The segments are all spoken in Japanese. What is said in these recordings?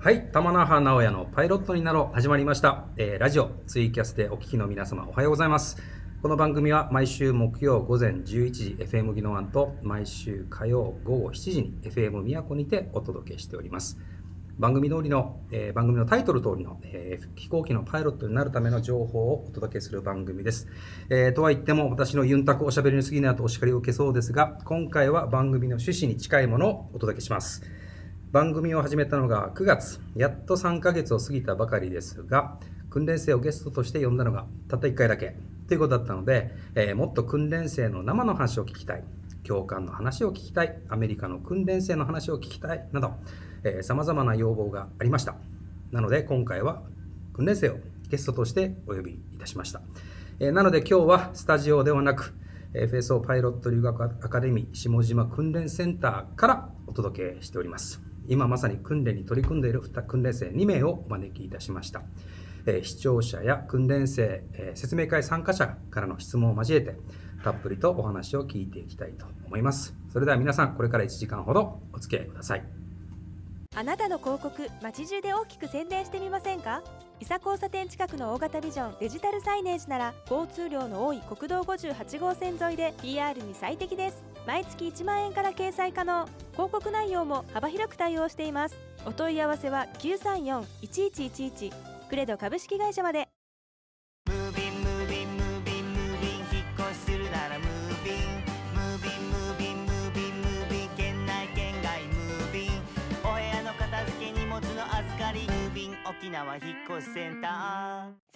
はい、玉那覇直哉のパイロットになろう始まりました。ラジオツイキャスでお聞きの皆様おはようございます。この番組は毎週木曜午前11時 FM 宜野湾と毎週火曜午後7時に FM 宮古にてお届けしております。番組のタイトル通りの、飛行機のパイロットになるための情報をお届けする番組です。とは言っても私のユンタクおしゃべりに過ぎないとお叱りを受けそうですが、今回は番組の趣旨に近いものをお届けします。番組を始めたのが9月、やっと3ヶ月を過ぎたばかりですが、訓練生をゲストとして呼んだのがたった1回だけということだったので、もっと訓練生の生の話を聞きたい、教官の話を聞きたい、アメリカの訓練生の話を聞きたいなど、様々な要望がありました。なので今回は訓練生をゲストとしてお呼びいたしました。なので今日はスタジオではなく、FSO パイロット留学アカデミー下島訓練センターからお届けしております。今まさに訓練に取り組んでいる訓練生2名をお招きいたしました。視聴者や訓練生、説明会参加者からの質問を交えてたっぷりとお話を聞いていきたいと思います。それでは皆さん、これから1時間ほどお付き合いください。 あなたの広告、街中で大きく宣伝してみませんか？伊佐交差点近くの大型ビジョンデジタルサイネージなら、交通量の多い国道58号線沿いで PR に最適です。毎月1万円から掲載可能。広告内容も幅広く対応しています。お問い合わせは 934-1111 クレド株式会社まで。 ムービンムービンムービンムービン引っ越しするならムービンムービンムービンムービンムービン県内県外ムービンお部屋の片付け荷物の預かりムービン沖縄引っ越しセンター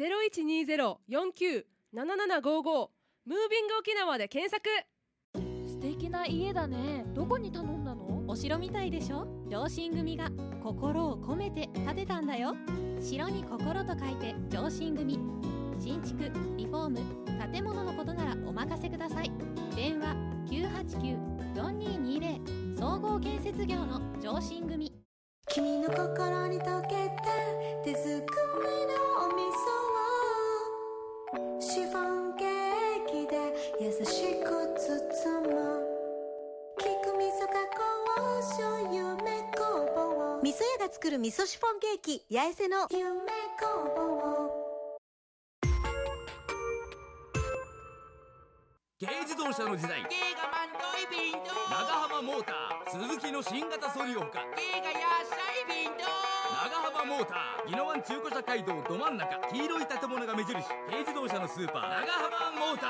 0120-49-7755 ムービング沖縄で検索。 素敵な家だね。どこに頼んだの？お城みたいでしょ。上信組が心を込めて建てたんだよ。城に心と書いて上信組。新築、リフォーム、建物のことならお任せください。電話 989-4220 総合建設業の上信組。 君の心に溶けて手作りのお味噌をシフォンケーキで優しく包む菊味噌加工醤油梅工房味噌屋が作る味噌シフォンケーキ八重瀬の夢工房。 軽自動車の時代、 軽がマントイビンド長浜モーター、鈴木の新型ソリオカ、 軽が野菜ビンド長浜モーター、宜野湾中古車街道ど真ん中、黄色い建物が目印、軽自動車のスーパー、長浜モーター。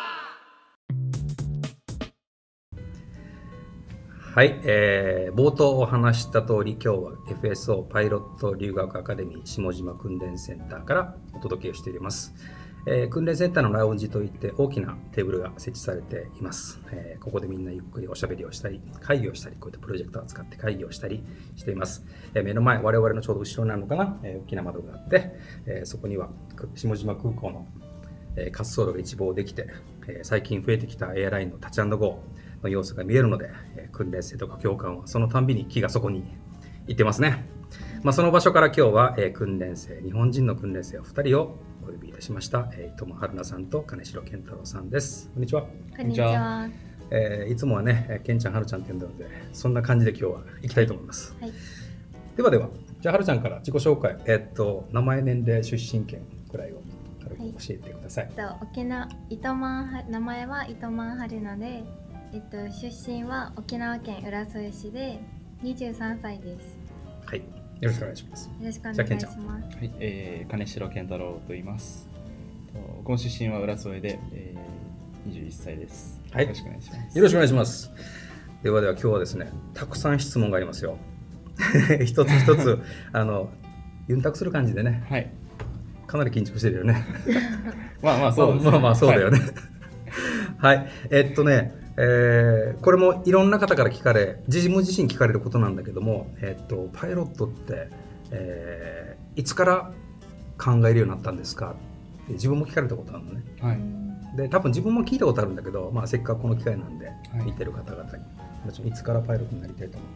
はい、冒頭お話した通り、今日は FSO パイロット留学アカデミー下島訓練センターからお届けしております。訓練センターのラウンジといって大きなテーブルが設置されています。ここでみんなゆっくりおしゃべりをしたり、会議をしたり、こういったプロジェクターを使って会議をしたりしています。目の前、我々のちょうど後ろになるのかな、大きな窓があって、そこには下島空港の滑走路が一望できて、最近増えてきたエアラインのタッチ&ゴーの様子が見えるので、訓練生とか教官はそのたんびに気がそこに行ってますね。その場所から今日は、訓練生、日本人の訓練生お二人をお呼びいたしました。伊藤春菜さんと金城健太郎さんです。こんにちは。 こんにちは。 いつもはね、健ちゃん、はるちゃんって呼んでるので、そんな感じで今日は行きたいと思います。 はい、 では、じゃあはるちゃんから自己紹介、名前、年齢、出身県くらいを軽く教えてください。 名前は糸満春菜で、出身は沖縄県浦添市で23歳です。 はい、よろしくお願いします。 よろしくお願いします。 はい、金城健太郎と言います。この出身は浦添で、21歳です。 はい、 よろしくお願いします。 よろしくお願いします。では今日はですね、たくさん質問がありますよ。一つ一つユンタクする感じでね。 はい。 かなり緊張してるよね。 まあそうですね。 まあそうだよね。はい。これもいろんな方から聞かれ、自分自身聞かれることなんだけども、パイロットって、いつから考えるようになったんですかって自分も聞かれたことあるのね。 はい。 で、多分自分も聞いたことあるんだけど、せっかくこの機会なんで、 はい見てる方々に、いつからパイロットになりたいと思った？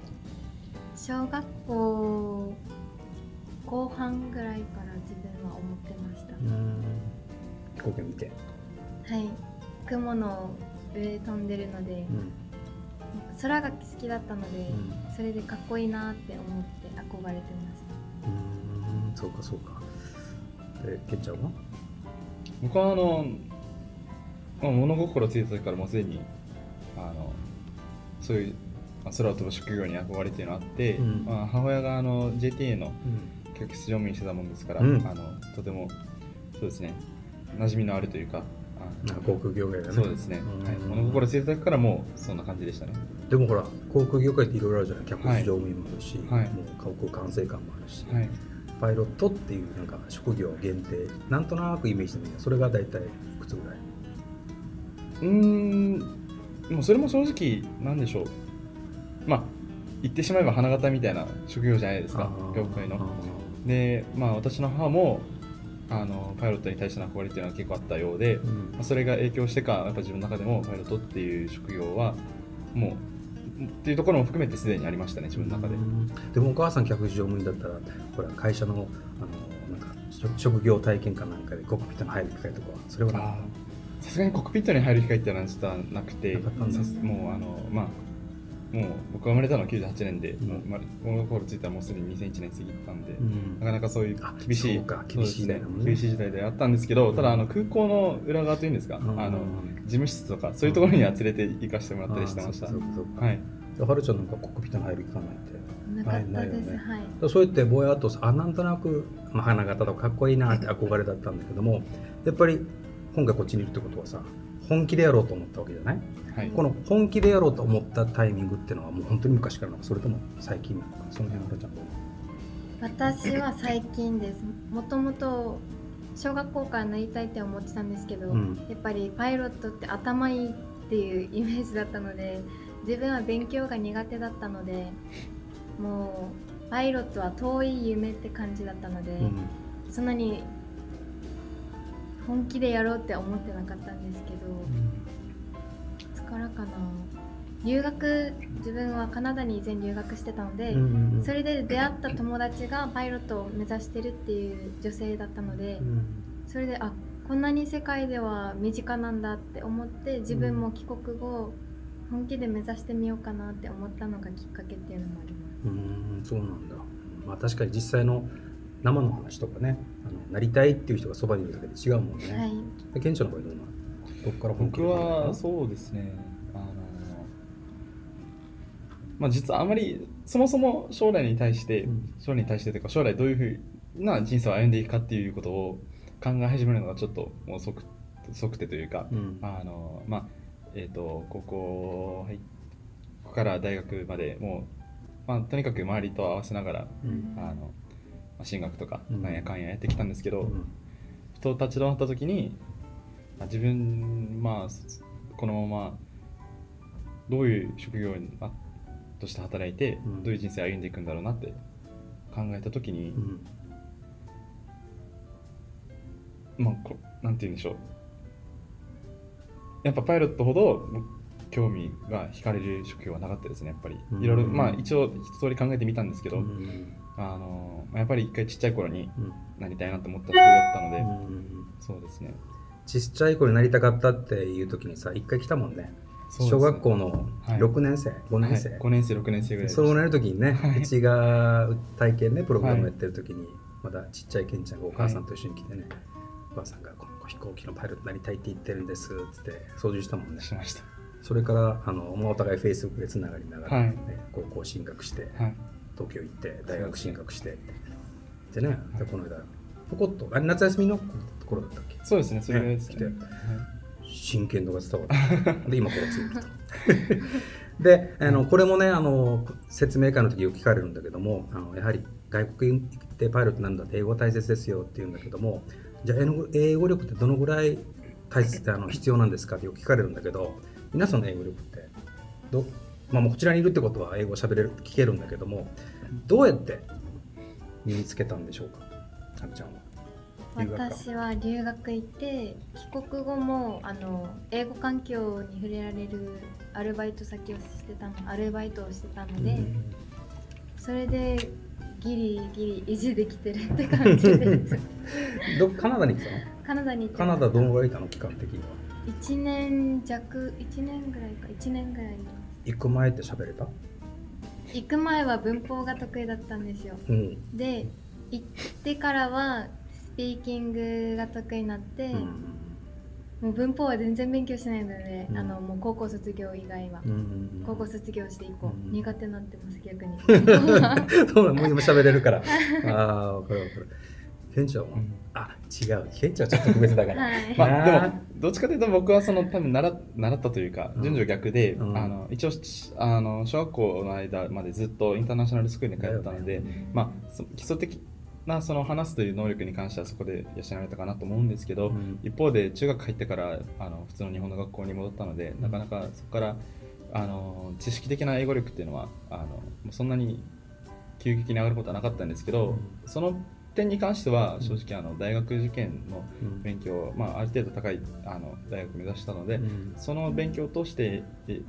小学校後半ぐらいから自分は思ってました。 飛行機を見て。 はい。雲の上飛んでるので、空が好きだったので、それでかっこいいなって思って憧れてました。 そうかそうか。ケンちゃんは？ 僕は物心ついた時からもうすでにそういう空を飛ぶ職業に憧れっていうのがあって、母親がJTA の客室乗務員してたもんですから、とてもそうですね、馴染みのあるというか、 航空業界がね。 そうですね、はい、物心ついた時からもうそんな感じでしたね。 でもほら、航空業界っていろいろあるじゃない。客室乗務員もあるし、もう航空管制官もあるし、パイロットっていうなんか職業限定、なんとなくイメージしてみる。それが大体いくつぐらい？ もうそれも正直なんでしょう、まあ言ってしまえば花形みたいな職業じゃないですか、業界の。で、私の母もパイロットに対しての憧れっていうのは結構あったようで、それが影響してかやっぱ自分の中でもパイロットっていう職業はもうっていうところも含めてすでにありましたね、自分の中で。 でもお母さん客室乗務員だったら、ほら会社のなんか職業体験かなんかでコックピットに入る機会とか、それはさすがにコックピットに入る機会っていうのは実はなくて、もう僕が生まれたのは98年で、物心ついたらもうすでに2001年過ぎたんで、なかなかそういう厳しい時代であったんですけど、ただ空港の裏側というんですか、事務室とかそういうところには連れて行かせてもらったりしてました。はい。 はるちゃんなんかコックピットに入る機会なんてなかったです。はい。 そうやってぼやっとなんとなく花形とかかっこいいなって憧れだったんだけども、やっぱり今回こっちにいるってことはさ、本気でやろうと思ったわけじゃない？はい、この本気でやろうと思ったタイミングっていうのはもう本当に昔からなのか、それとも最近なのか、その辺はるちゃんどう？ 私は最近です。もともと小学校からなりたいって思ってたんですけど、やっぱりパイロットって頭いいっていうイメージだったので、自分は勉強が苦手だったので、もうパイロットは遠い夢って感じだったので、そんなに本気でやろうって思ってなかったんですけど、いつからかな、自分はカナダに以前留学してたので、それで出会った友達がパイロットを目指してるっていう女性だったので、それでこんなに世界では身近なんだって思って、自分も帰国後本気で目指してみようかなって思ったのがきっかけっていうのもあります。 そうなんだ。確かに実際の生の話とかね、なりたいっていう人がそばにいるだけで違うもんね。はい。ケンちゃんの場合どうなの？どこから本気で？ 僕はそうですね。実はあまりそもそも将来に対してというか、将来どういうふうな人生を歩んでいくかっていうことを考え始めるのがちょっともう遅くてというか、高校から大学までもう、とにかく周りと合わせながら、進学とかなんやかんややってきたんですけど、ふと立ち止まった時に自分このままどういう職業として働いてどういう人生を歩んでいくんだろうなって考えた時に、なんて言うんでしょう、やっぱパイロットほど興味が惹かれる職業はなかったですね。やっぱりいろいろ一応一通り考えてみたんですけど、やっぱり一回ちっちゃい頃になりたいなと思った職業だったので、そうですね。 ちっちゃい頃になりたかったっていう時にさ、一回来たもんね。小学校の6年生、5年生、 5年生、6年生ぐらいでした。 そうなる時にね、うちが体験ね、プログラムやってる時に、まだちっちゃいケンちゃんがお母さんと一緒に来てね、お母さんがこの飛行機のパイロットになりたいって言ってるんですって操縦したもんね。 しました。 それからお互い Facebook でつながりながら、高校進学して、東京行って大学進学してでね、この間ポコッと夏休みのところだったっけ？ そうですね、それですね。 真剣度が伝わってで今これついてるとでこれもね説明会の時よく聞かれるんだけども、やはり外国に行ってパイロットなんだって英語大切ですよって言うんだけども、じゃあ英語力ってどのぐらい必要なんですかってよく聞かれるんだけど、皆さんの英語力ってもうこちらにいるってことは英語を喋れる聞けるんだけども、どうやって身につけたんでしょうか、はるちゃんは。 私は留学行って帰国後も英語環境に触れられるアルバイトをしてたので、それでギリギリ維持できてるって感じですカナダに行ったの？ カナダに行ってカナダどのぐらいいたの？期間的には 1年弱、1年ぐらいか、1年ぐらい。 行く前って喋れた？ 行く前は文法が得意だったんですよ。で行ってからはスピーキングが得意になって、もう文法は全然勉強しないので、もう高校卒業以外は、高校卒業して以降、苦手になってます逆に。 そうだ、もう今喋れるから。ああ、分かる分かる。ケンちゃんは、違う、ケンちゃんはちょっと特別だから。 まあでもどっちかというと僕はその多分習ったというか順序逆で、一応小学校の間までずっとインターナショナルスクールに通ったので、まあ基礎的なその話すという能力に関してはそこで養われたかなと思うんですけど、一方で中学入ってから普通の日本の学校に戻ったので、なかなかそこから知識的な英語力っていうのはそんなに急激に上がることはなかったんですけど、その点に関しては正直大学受験の勉強、ある程度高い大学を目指したので、その勉強を通して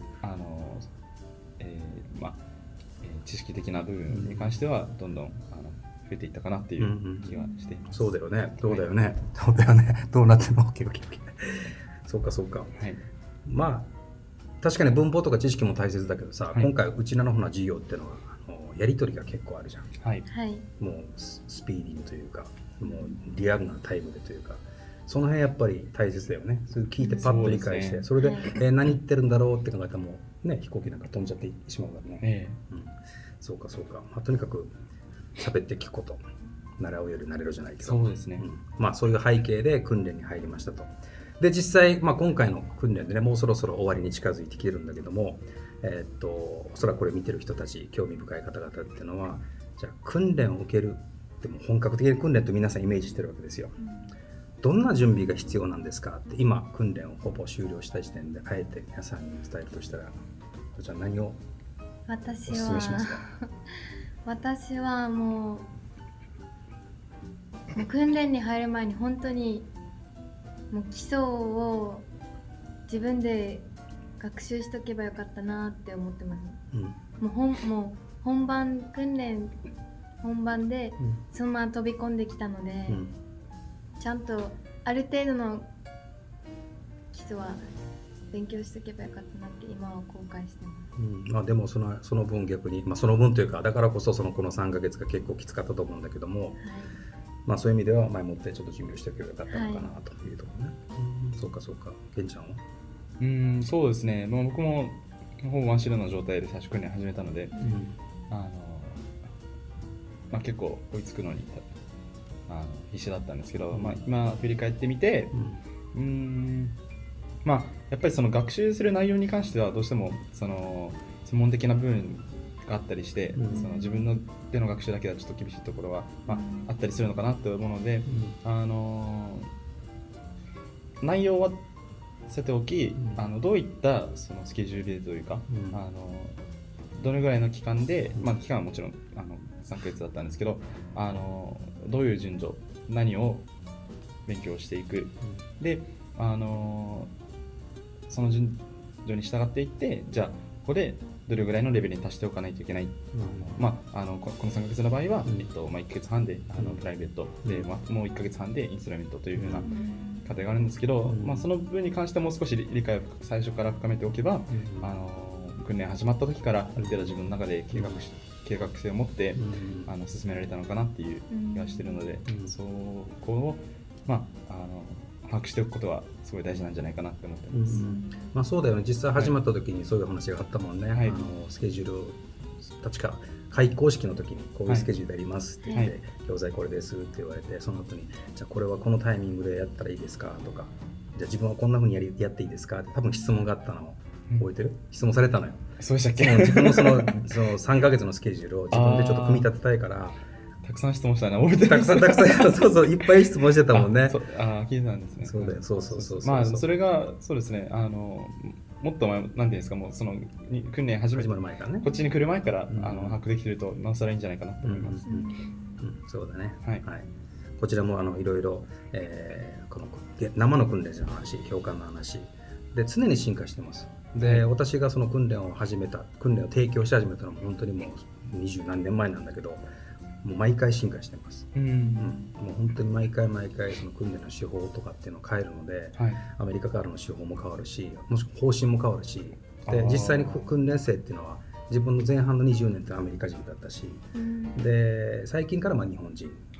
知識的な部分に関してはどんどん増えていったかなっていう気がしています。 そうだよね、そうだよね、そうだよね、どうなっても OKOK。そうかそうか。はい、まあ確かに文法とか知識も大切だけどさ、今回うちらの方の授業っていうのはやり取りが結構あるじゃん。はい。もうスピーディーというか、もうリアルなタイムでというか、その辺やっぱり大切だよね。それ聞いてパッと理解して、それで何言ってるんだろうって考えたらもうね、飛行機なんか飛んじゃってしまうからね。そうかそうか。とにかく喋って聞くこと、習うより慣れるじゃないけど。 そうですね。 まあそういう背景で訓練に入りましたと。で実際今回の訓練でね、もうそろそろ終わりに近づいてきてるんだけども。おそらくこれ見てる人たち、興味深い方々っていうのは、じゃあ訓練を受けるでも本格的な訓練と皆さんイメージしてるわけですよ。どんな準備が必要なんですかって、今訓練をほぼ終了した時点であえて皆さんに伝えるとしたら、じゃあ何をお勧めしますか？ 私はもう訓練に入る前に本当にもう基礎を自分で学習しとけばよかったなって思ってます。もう本番訓練本番でそのまま飛び込んできたので、ちゃんとある程度の基礎は勉強しとけばよかったなって今は後悔してます。 でもその分逆に、その分というかだからこそこの3ヶ月が結構きつかったと思うんだけども、そういう意味では前もってちょっと準備をしておけばよかったのかなというところね。そうかそうか。ケンちゃんは？ そうですね、僕もほぼ真っ白の状態で最初訓練始めたので、結構追いつくのに必死だったんですけど、今振り返ってみて、やっぱりその学習する内容に関してはどうしてもその専門的な部分があったりして、その自分のでの学習だけではちょっと厳しいところは、あったりするのかなと思うので、内容はさておき、どういったそのスケジュールでというか、どれぐらいの期間で、期間はもちろん3ヶ月だったんですけど、どういう順序、何を勉強していく、でその順序に従っていって、じゃあここでどれぐらいのレベルに達しておかないといけない、この3ヶ月の場合は、1ヶ月半でプライベートで、もう1ヶ月半でインストルメントというふうな過程があるんですけど、その部分に関してはもう少し理解を最初から深めておけば、訓練始まった時からある程度自分の中で計画性を持って進められたのかなっていう気がしているので、そこを把握しておくことはすごい大事なんじゃないかなって思ってます。 そうだよね。実際始まった時にそういう話があったもんね。スケジュール確か開講式の時にこういうスケジュールやりますって言って、教材これですって言われて、その後にじゃあこれはこのタイミングでやったらいいですかとか、じゃあ自分はこんな風にやっていいですかって多分質問があったのを覚えてる？質問されたのよ。 そうでしたっけ？ 自分もその3ヶ月のスケジュールを自分でちょっと組み立てたいからたくさん質問したね。覚えてる。 たくさんそういっぱい質問してたもんね。 聞いてたんですね。 そうだよ。そう。 それがそうですね。もっと前なんていうんですか、もうその訓練始まる前からね。こっちに来る前から把握できてるとなおさらいいんじゃないかなと思います。 そうだね。はい。こちらもいろいろこの生の訓練の話、教官の話で常に進化してます。で、私がその訓練を提供し始めたのも本当にもう20何年前なんだけど、もう毎回進化してます。もう本当に毎回その訓練の手法とかっていうのを変えるので、アメリカからの手法も変わるし、もしくは方針も変わるし、で実際に訓練生っていうのは自分の前半の20年ってアメリカ人だったし、で最近から日本人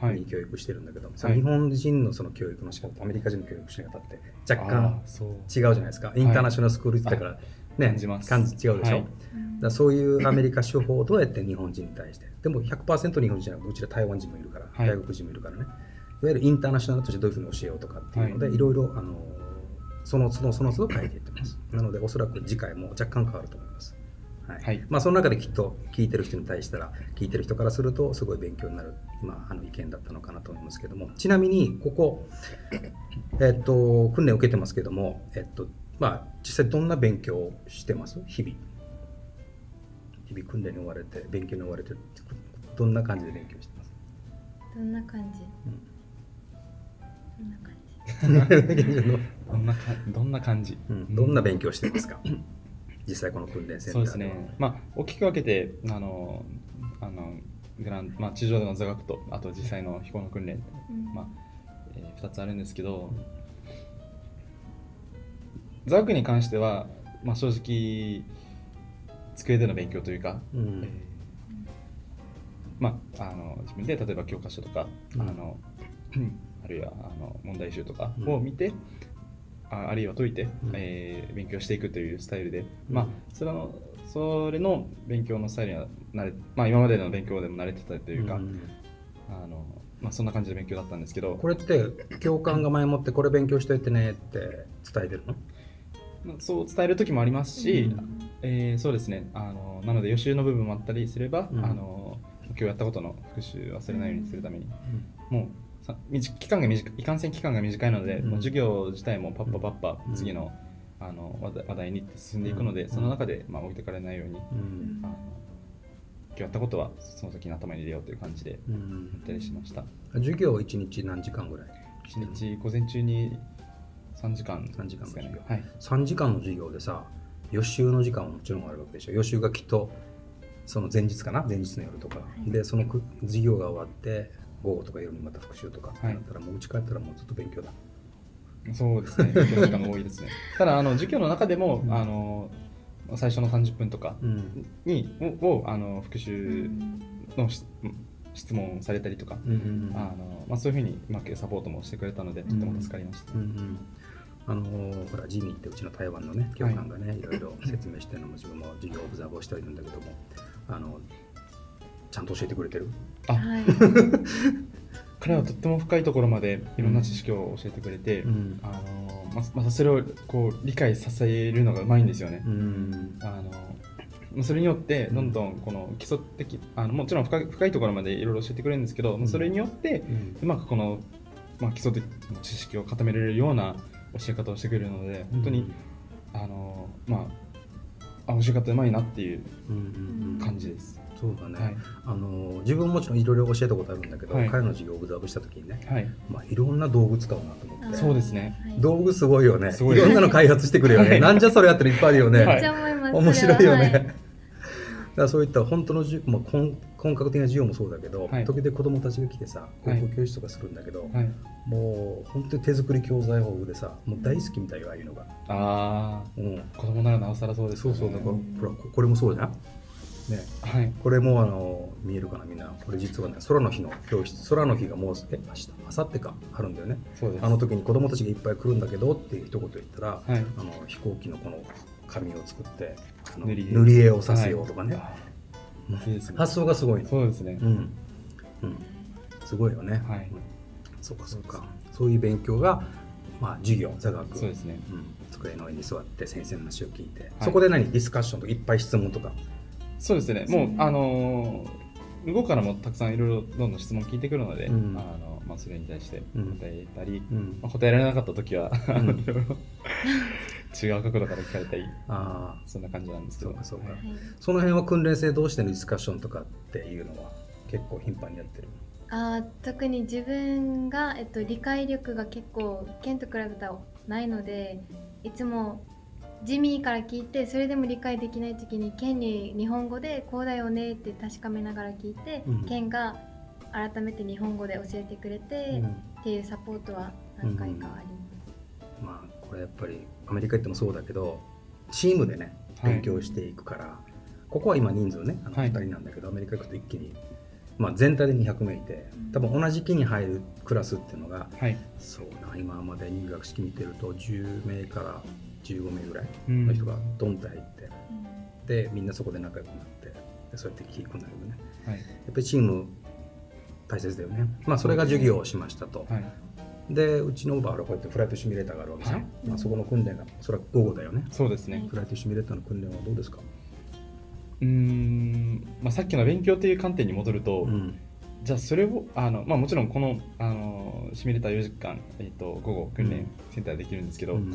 に教育してるんだけど、その日本人のその教育の仕方とアメリカ人の教育の仕方って若干違うじゃないですか。インターナショナルスクールって言ったからね、感じ違うでしょ。だそういうアメリカ手法をどうやって日本人に対して、でも 100% 日本人じゃなくて、うちら台湾人もいるから、外国人もいるからね、いわゆるインターナショナルとしてどういうふうに教えようとかっていうので、いろいろその都度変えていってます。なのでおそらく次回も若干変わると思います。まあその中できっと聞いてる人に対したら、聞いてる人からするとすごい勉強になる意見だったのかなと思いますけども、ちなみにここ訓練を受けてますけども、まあ実際どんな勉強をしてます？日々訓練に追われて、勉強に追われてる、どんな感じで勉強してます？ どんな感じ？ どんな感じ？ どんな勉強してますか？実際この訓練センターでは。そうですね。 まあ大きく分けて地上での座学と、あと実際の飛行の訓練、2つあるんですけど、座学に関しては、正直机での勉強というか、自分で例えば教科書とか、あるいは問題集とかを見て、あるいは解いて、勉強していくというスタイルで、それの勉強のスタイルには慣れ、今までの勉強でも慣れてたというか、そんな感じで勉強だったんですけど。 これって教官が前もってこれ勉強しといてねって伝えてるの？ そう伝える時もありますし、そうですね、なので予習の部分もあったりすれば、今日やったことの復習忘れないようにするために、もう期間がいかんせん期間が短いので、もう授業自体もパッパ次の、話題に進んでいくので、その中で置いてかれないように、今日やったことはその時に頭に入れようという感じでやったりしました。 授業1日何時間ぐらい ？1日午前中に3時間ですかね。 3時間の授業でさ、予習の時間はもちろんあるわけでしょ。予習がきっとその前日の夜とか、でその授業が終わって午後とか夜にまた復習とかってなったら、もう家帰ったらもうずっと勉強だ。 そうですね、勉強の時間が多いですね。ただ授業の中でも、最初の30分とかを復習の質問されたりとか、そういうふうにうまくサポートもしてくれたので、とても助かりました。 ほらジミーってうちの台湾のね教官がね、いろいろ説明してるのも自分も授業オブザーブをしているんだけども、ちゃんと教えてくれてる？ 彼はとっても深いところまでいろんな知識を教えてくれて、またそれをこう理解させるのがうまいんですよね。それによってどんどんこの基礎的、もちろん深いところまでいろいろ教えてくれるんですけど、それによってうまくこの、基礎的な知識を固められるような教え方をしてくれるので、本当に教え方うまいなっていう感じです。 そうだね、自分もちろんいろいろ教えたことあるんだけど、彼の授業をオブザーブした時にね、いろんな道具使うなと思って。 そうですね、 道具すごいよね。いろんなの開発してくるよね。なんじゃそれやったらいっぱいあるよね。 めっちゃ思います。 面白いよね。だからそういった本当の本格的な授業もそうだけど、時々子どもたちが来てさ、高校教室とかするんだけど、もう本当に手作り教材豊富でさ、もう大好きみたいよ、ああいうのが。 子供ならなおさらそうですね。 そうだからこれもそうじゃんね。これも見えるかな、みんな。これ実はね、空の日の教室、空の日がもう明後日かあるんだよね。あの時に子どもたちがいっぱい来るんだけどっていう一言言ったら、飛行機のこの紙を作って塗り絵をさせようとかね。発想がすごい。 そうですね。 すごいよね。そうか。そういう勉強が授業、座学。 そうですね。 机の上に座って先生の話を聞いて、そこでディスカッションとかいっぱい質問とか。 そうですね。もう向こうからもたくさんいろいろどんどん質問聞いてくるので、それに対して答えたり、答えられなかった時は違う角度から聞かれたり、そんな感じなんですけど。 その辺は訓練生同士でのディスカッションとかっていうのは結構頻繁にやってる？ 特に自分が、理解力が結構ケンと比べたらないので、いつもジミーから聞いて、それでも理解できない時にケンに日本語でこうだよねって確かめながら聞いて、ケンが改めて日本語で教えてくれて、っていうサポートは何回かあります。これやっぱりアメリカ行ってもそうだけど、チームでね勉強していくから、ここは今人数ね2人なんだけど、アメリカ行くと一気に全体で200名いて、多分同じ期に入るクラスっていうのが、 はい、 そうな今まで入学式見てると10名から15名ぐらいの人がドンと入って、でみんなそこで仲良くなって、でそうやってキープになるよね、はい、やっぱりチーム大切だよね。それが授業をしましたと、はい、でうちのバーはこうやってフライトシミュレーターがあるわけじゃん、はい、そこの訓練がそれは午後だよね。 そうですね。 フライトシミュレーターの訓練はどうですか？ さっきの勉強という観点に戻ると、じゃあそれをもちろんこのシミュレーター4時間、午後訓練センターでできるんですけど、ちょ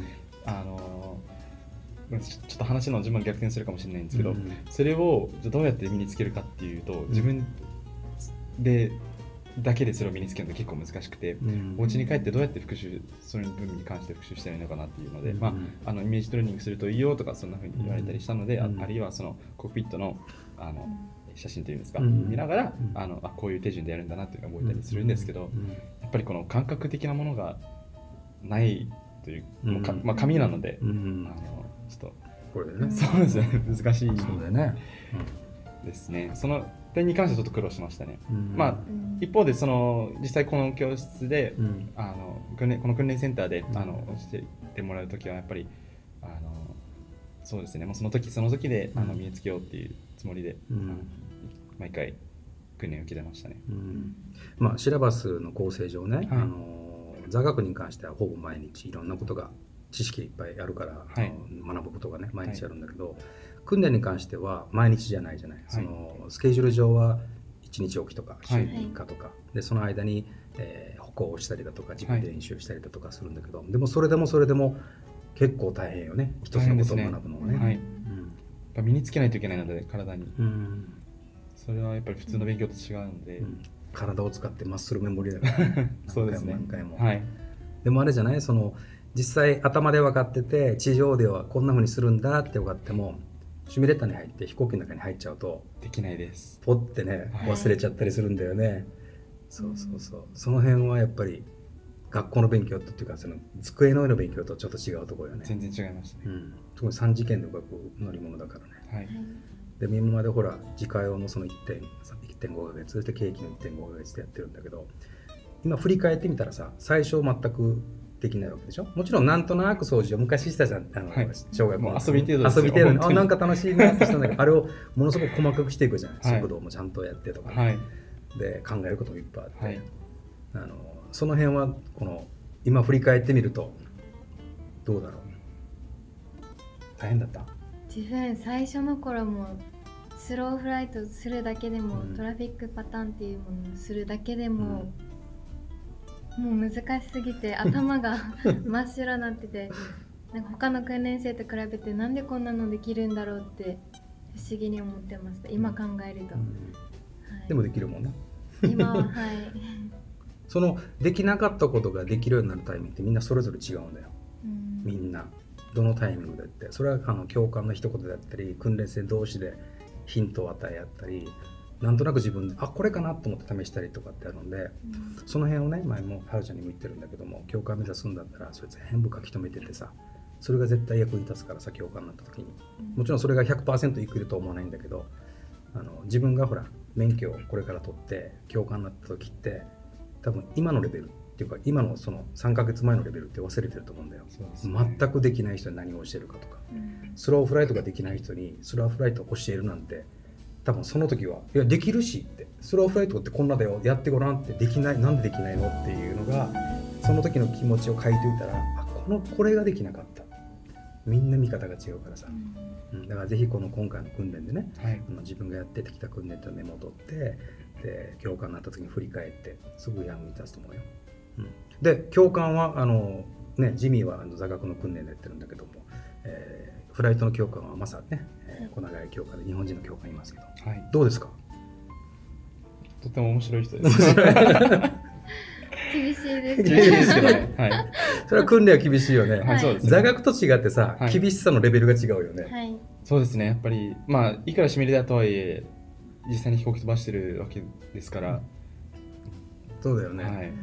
っと話の順番逆転するかもしれないんですけど、それをじゃあどうやって身につけるかっていうと、自分でだけでそれを身につけるの結構難しくて、お家に帰ってどうやって復習、その部分に関して復習したらいいのかなっていうので、イメージトレーニングするといいよとかそんな風に言われたりしたので、あるいはそのコックピットの写真というんですか、見ながらこういう手順でやるんだなっていうのを覚えたりするんですけど、やっぱりこの感覚的なものがないという、紙なので、ちょっとこれでね、 そうですね、難しいそうだよね、 ですね。その点に関してちょっと苦労しましたね。一方で実際この教室で、この訓練センターで教えてもらうときはやっぱりそうですね、もうその時その時で身につけようっていうつもりで、毎回訓練を受けてましたね。 シラバスの構成上ね、座学に関してはほぼ毎日いろんなことが知識いっぱいあるから、学ぶことがね毎日あるんだけど、訓練に関しては毎日じゃないじゃない、そのスケジュール上は1日おきとか週に3日とか、でその間に、歩行をしたりだとか自分で練習したりだとかするんだけど、でもそれでも結構大変よね、一つのことを学ぶのはね。 身につけないといけないので体に、それはやっぱり普通の勉強と違うので、 体を使ってマッスルメモリだからそうですね、 何回も、でもあれじゃない、実際頭で分かってて地上ではこんな風にするんだって分かっても、シミュレーターに入って飛行機の中に入っちゃうとできないです。 ポッてね忘れちゃったりするんだよね。そうその辺はやっぱり学校の勉強とっていうか、その机の上の勉強とちょっと違うところよね。 全然違いましたね。 特に3次元で動く乗り物だからね。で今までほら自家用のその 1.5 ヶ月、そしてケーキの 1.5 ヶ月でやってるんだけど、今振り返ってみたらさ、最初全くできないわけでしょ。もちろんなんとなく掃除を昔したじゃん、小学校の遊び程度ですよ。 遊び程度になんか楽しいなってしたんだけど、あれをものすごく細かくしていくじゃない、速度もちゃんとやってとか、で考えることもいっぱいあって、その辺は今振り返ってみるとどうだろう、大変だった？ 自分最初の頃もスローフライトするだけでも、トラフィックパターンっていうものをするだけでも、もう難しすぎて頭が真っ白になってて、なんか他の訓練生と比べてなんでこんなのできるんだろうって不思議に思ってました、今考えると。 でもできるもんね今はできなかったことができるようになるタイミングってみんなそれぞれ違うんだよ、みんなどのタイミングでって、それは教官の一言だったり訓練生同士でヒントを与え合ったり、なんとなく自分でこれかなと思って試したりとかってあるので、その辺をね前もはるちゃんにも言ってるんだけども、教官目指すんだったらそれ全部書き留めててさ、それが絶対役に立つからさ、教官になった時に。もちろんそれが 100% いくると思わないんだけど、自分がほら免許をこれから取って教官になった時って、多分今のレベルっていうか今のその3ヶ月前のレベルって忘れてると思うんだよ、全くできない人に何を教えるかとか、スローフライトができない人にスローフライトを教えるなんて、多分その時はいやできるしって、スローフライトってこんなだよ、やってごらんって、できない、なんでできないのっていうのがその時の気持ちを書いておいたら、これができなかった、みんな見方が違うからさ、だからぜひ今回の訓練でね、自分がやってきた訓練とメモを取って、で教官になった時に振り返ってすぐ役に立つと思うよ。で教官はジミーは座学の訓練でやってるんだけども、フライトの教官はまさね、小長井教官で日本人の教官いますけど、どうですか？ とても面白い人です。 厳しいです厳しいですけどね。 それは訓練は厳しいよね。座学と違ってさ、厳しさのレベルが違うよね。 そうですね。やっぱりいくらシミュレーターとはいえ実際に飛行機飛ばしてるわけですから。 そうだよね。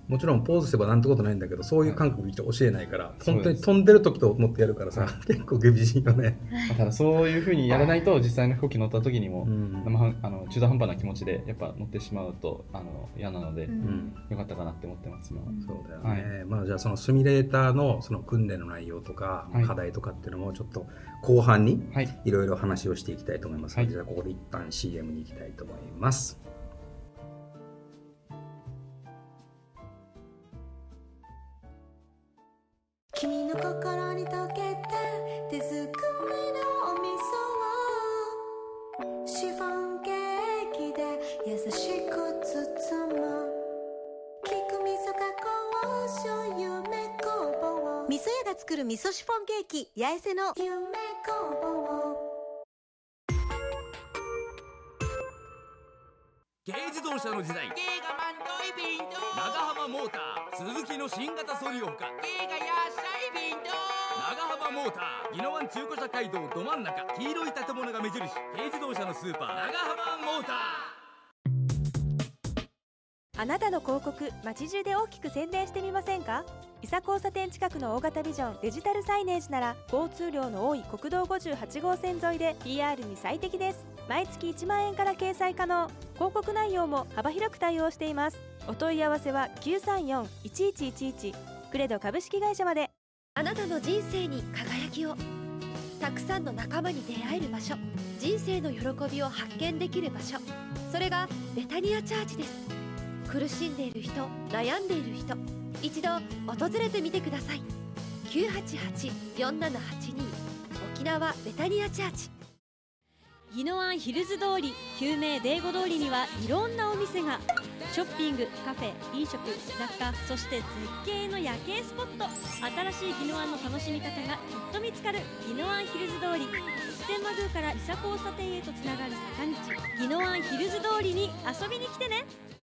もちろんポーズすればなんてことないんだけど、そういう感覚教えないから、本当に飛んでる時と思ってやるからさ、結構厳しいよね。 ただそういうふうにやらないと実際の飛行機乗った時にも、中途半端な気持ちでやっぱ乗ってしまうと嫌なので、よかったかなって思ってます今は。 そうだよね。まあじゃあそのシミュレーターのその訓練の内容とか課題とかっていうのもちょっと後半にいろいろ話をしていきたいと思いますので、じゃあここで一旦 CM に行きたいと思います。 君の心に溶けた手作りのお味噌をシフォンケーキで優しく包む菊味噌加工醤油め工房味噌屋が作る味噌シフォンケーキ八重瀬の夢工房。 軽自動車の時代、軽がマントイビンド、長浜モーター、鈴木の新型ソリオカ、軽がやさいビンド、長浜モーター、宜野湾中古車街道ど真ん中、黄色い建物が目印、軽自動車のスーパー、長浜モーター。 あなたの広告、街中で大きく宣伝してみませんか？伊佐交差点近くの大型ビジョンデジタルサイネージなら、交通量の多い国道58号線沿いで PR に最適です。毎月1万円から掲載可能。広告内容も幅広く対応しています。お問い合わせは 934-1111 クレド株式会社まで。 あなたの人生に輝きを、たくさんの仲間に出会える場所、人生の喜びを発見できる場所、それがベタニアチャーチです。苦しんでいる人、悩んでいる人、一度訪れてみてください。 988-4782 沖縄ベタニアチャーチ。 宜野湾ヒルズ通り、救命デーゴ通りにはいろんなお店が。ショッピング、カフェ、飲食、雑貨、そして絶景の夜景スポット。新しい宜野湾の楽しみ方がきっと見つかる宜野湾ヒルズ通り。普天満宮から伊佐交差点へとつながる坂道、宜野湾ヒルズ通りに遊びに来てね。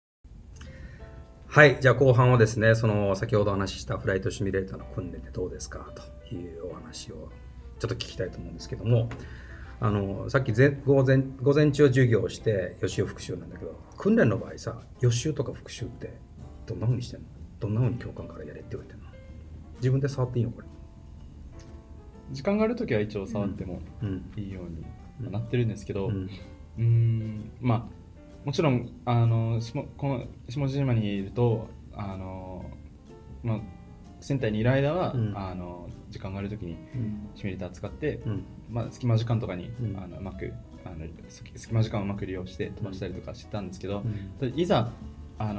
はい、じゃあ後半はですね、その先ほどお話ししたフライトシミュレーターの訓練でどうですかというお話をちょっと聞きたいと思うんですけども、さっき午前中授業をして予習復習なんだけど、訓練の場合さ、予習とか復習ってどんな風にしてんの？どんな風に教官からやれって言われてんの？自分で触っていいのこれ？ 時間があるときは一応触ってもいいようになってるんですけど、まあもちろんこの下地島にいるとまあ船体にいる間は、時間があるときにシミュレーター使って、まあ、隙間時間とかにうまく隙間時間をうまく利用して飛ばしたりとかしてたんですけど、いざア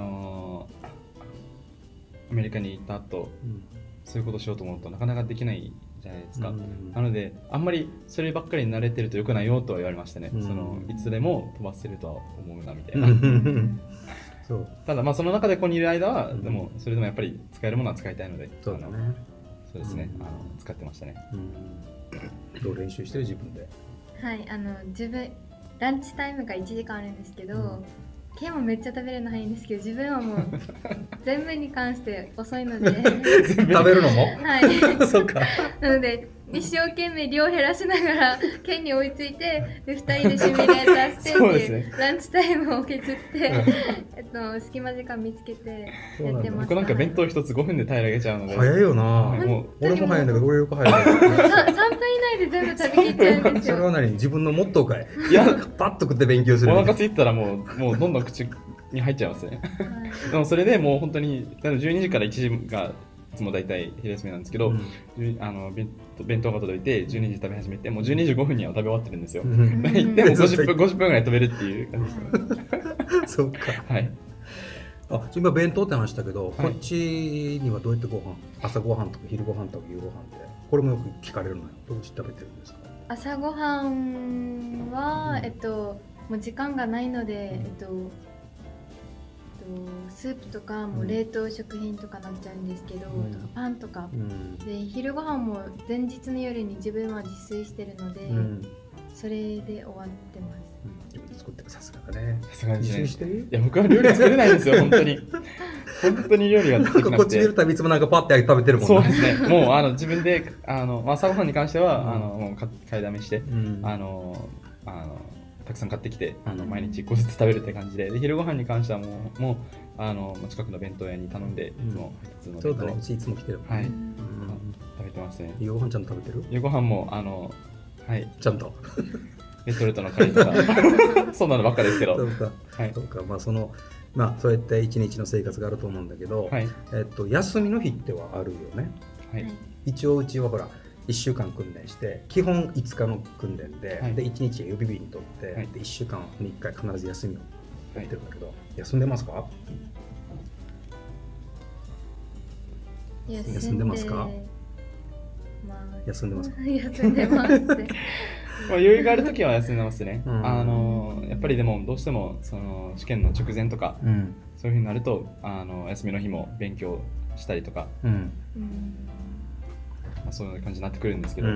メリカに行った後、そういうことをしようと思うとなかなかできないじゃないですか。なのであんまりそればっかりに慣れてると良くないよとは言われましたね。いつでも飛ばせるとは思うなみたいな。そうただまあその中でここにいる間は、でもそれでもやっぱり使えるものは使いたいので、そうですね、使ってましたね。 どう練習してる自分で？ はい、自分ランチタイムが1時間あるんですけど、ケンもめっちゃ食べるの早いんですけど、自分はもう全部に関して遅いので食べるのも？ はいそうか。 なので一生懸命量減らしながらケンに追いついて、で2人でシミュレーターしてっていうランチタイムを削って隙間時間見つけてやってました。 僕なんか弁当一つ5分で平らげちゃうので。 早いよな。俺も早いんだけど、俺よく早い。 3分以内で全部食べきっちゃうんですよ。 それは何？自分のモットーかい？いや、パッと食って勉強する。 お腹空いたらもうどんどん口に入っちゃいますね。でもそれでもう本当に12時から1時がいつも大体昼休みなんですけど、弁当が届いて12時食べ始めて、もう12時5分には食べ終わってるんですよ。でも50分ぐらい食べるっていう感じです。 そうか。はい。今弁当って話したけど、こっちにはどうやってご飯、朝ごはんとか昼ごはんとか夕ごはんって、これもよく聞かれるのよ。どうして食べてるんですか？ 朝ごはんは、もう時間がないので、スープとかも冷凍食品とかなっちゃうんですけど、とかパンとか、で昼ご飯も前日の夜に自分は自炊してるので、それで終わってます。 自分で作ってる、さすがだね。 さすがに自炊してる？ いや、僕は料理作れないんですよ、本当に。本当に料理ができなくて。 こっち見るたびいつもなんかパッて食べてるもんね。 そうですね。もう自分で朝ごはんに関してはもう買いだめして、たくさん買ってきて毎日1個ずつ食べるって感じで、昼ごはんに関してはもう近くの弁当屋に頼んでいつも普通のそうだね、うちいつも来てる。 はい、食べてますね。 夕ご飯ちゃんと食べてる？ 夕ご飯もはい、 ちゃんとレトルトのカレーとかそんなのばっかですけど。 そうか、はい、そうか。そうやって一日の生活があると思うんだけど、はい、休みの日ってはあるよね。はい、一応うちはほら1週間訓練して基本5日の訓練で、はい、で1日予備日にとって、はい、で1週間に1回必ず休みをやってるんだけど、はい、休んでますか？休んでますか？休んでますか？ 休んでますって余裕があるときは休んでますね。やっぱりでもどうしてもその試験の直前とか、そういうふうになると休みの日も勉強したりとか、そういう感じになってくるんですけど、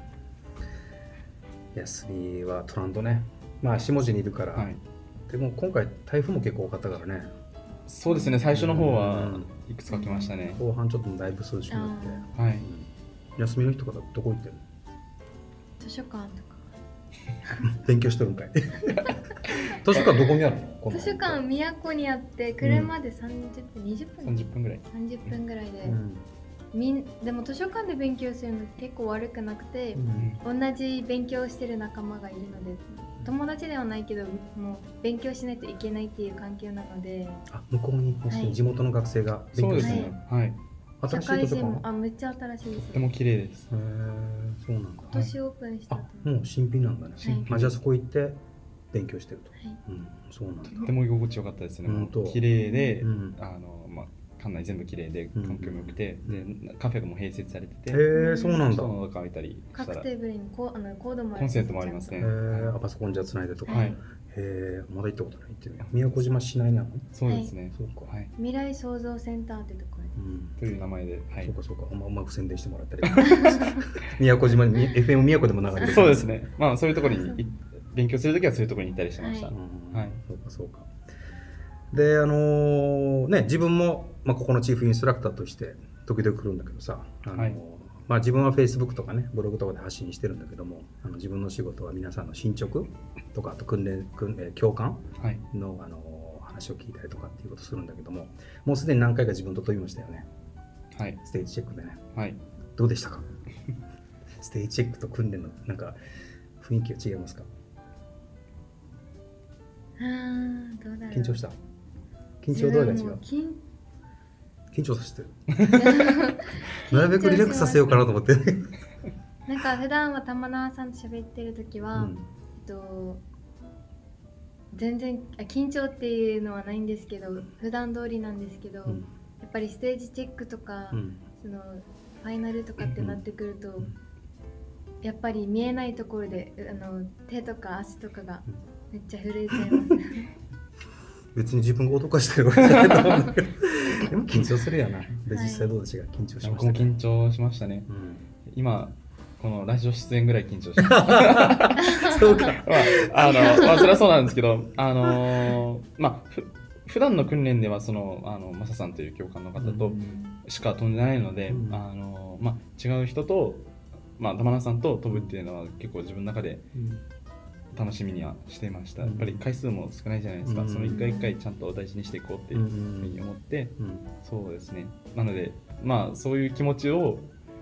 休みは取らんとね。下地にいるから、はい、でも今回台風も結構多かったからね。 そうですね、最初の方はいくつか来ましたね。 後半ちょっとだいぶ涼しくなって、はい、休みの日とかどこ行ってるの？ 図書館とか勉強してるんかい図書館どこにあるの？ 図書館宮古にあって車で30分、 30分ぐらい 30分ぐらいで、でも図書館で勉強するの結構悪くなくて、同じ勉強してる仲間がいるので、友達ではないけどもう勉強しないといけないっていう環境なので。 向こうに地元の学生が勉強してるの？はい。 社会人もめっちゃ新しいです。 とても綺麗です。 そうなんだ。 今年オープンした。 もう新品なんだね。じゃあそこ行って勉強してると。そうなんだ。 とても居心地よかったですね。綺麗で、館内全部綺麗で環境も良くて、でカフェがも併設されてて、 そうなんだ。 その中見たりしたら。 各テーブルにコードもコンセントもありますね。 パソコンじゃつないでとか。まだ行ったことないっていう。宮古島市内にあるの？ そうですね。 そうか。 未来創造センターってところという名前で。 そうか。うまく宣伝してもらったり。宮古島に FM 宮古でも流れてる。 そうですね。そういうところに勉強するときはそういうところに行ったりしてました。はい。 そうか。で自分もここのチーフインストラクターとして時々来るんだけどさ、自分は Facebook とかねブログとかで発信してるんだけども、自分の仕事は皆さんの進捗とかあと共感の、話を聞いたりとかっていうことをするんだけども、もうすでに何回か自分と飛びましたよね。はい。ステージチェックでね。はい。どうでしたか？ステージチェックと訓練のなんか雰囲気が違いますか？ どうだろう。 緊張した？緊張度合いが違う。緊張させてる。なるべくリラックスさせようかなと思って。 なんか普段は玉縄さんと喋ってる時は、全然緊張っていうのはないんですけど、普段通りなんですけど、やっぱりステージチェックとか、そのファイナルとかってなってくると、やっぱり見えないところで手とか足とかがめっちゃ震えちゃいます。 別に自分が脅かしてるわけじゃないと思うんだけどでも緊張するやな。で実際どうでしたか？緊張しました？ 僕も緊張しましたね。今このラジオ出演ぐらい緊張しましたそうか。それはそうなんですけど、普段の訓練ではそのマサさんという教官の方としか飛んでないので、違う人と玉名さんと飛ぶっていうのは結構自分の中で楽しみにはしていました。やっぱり回数も少ないじゃないですか。その一回一回ちゃんと大事にしていこうっていうふうに思って、そうですね。なのでそういう気持ちを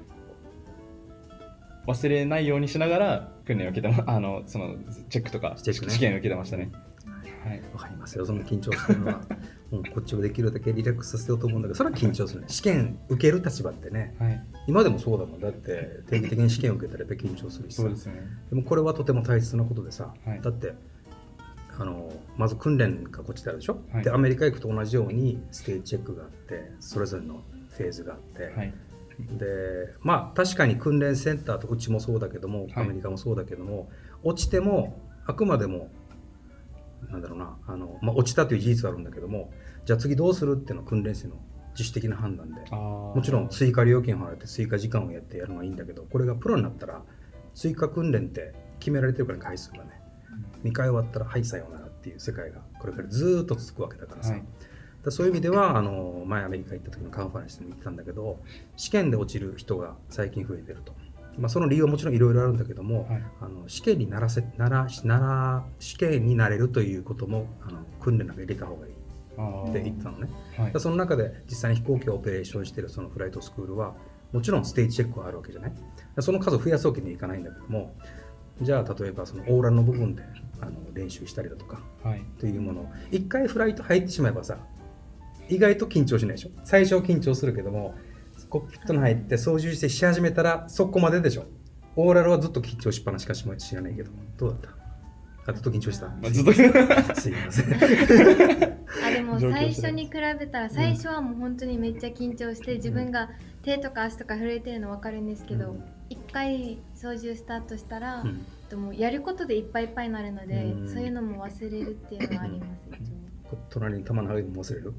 忘れないようにしながら訓練を受けてそのチェックとか試験を受けてましたね。 はい、わかりますよ。その緊張してるのはもうこっちをできるだけリラックスさせようと思うんだけど、それは緊張するね。試験受ける立場ってね、今でもそうだもん。だって定期的に試験を受けたらやっぱり緊張するしさ。そうですね。でもこれはとても大切なことでさ、だってまず訓練がこっちであるでしょ、でアメリカ行くと同じようにステージチェックがあってそれぞれのフェーズがあって、で確かに訓練センターとうちもそうだけども、アメリカもそうだけども、落ちてもあくまでもなんだろうな、落ちたという事実はあるんだけども、じゃあ次どうするっていうのは訓練生の自主的な判断で、もちろん追加料金を払って追加時間をやってやるのはいいんだけど、これがプロになったら追加訓練って決められてるから回数がね、2回終わったらはいさようならっていう世界がこれからずーっと続くわけだからさ、そういう意味では前アメリカ行った時のカンファレンスでも言ってたんだけど、試験で落ちる人が最近増えてると。その理由はもちろんいろいろあるんだけども、試験になれるということも訓練の中で入れた方がいい。 って言ったのね、 はい、 その中で実際に飛行機をオペレーションしているそのフライトスクールはもちろんステージチェックはあるわけじゃない。その数を増やすわけにはいかないんだけども、じゃあ例えばそのオーラルの部分で練習したりだとか、はい、というものを一回フライト入ってしまえばさ、意外と緊張しないでしょ。最初は緊張するけども、コックピットに入って操縦してし始めたらそこまででしょ。オーラルはずっと緊張しっぱなしか知らないけど、どうだった？ずっと緊張した？ ずっとすいません。 でも最初に比べたら、最初はもう本当にめっちゃ緊張して自分が手とか足とか震えてるの分かるんですけど、一回操縦スタートしたら、もうやることでいっぱいいっぱいになるので、そういうのも忘れるっていうのはあります。 隣に玉投げるのも忘れる。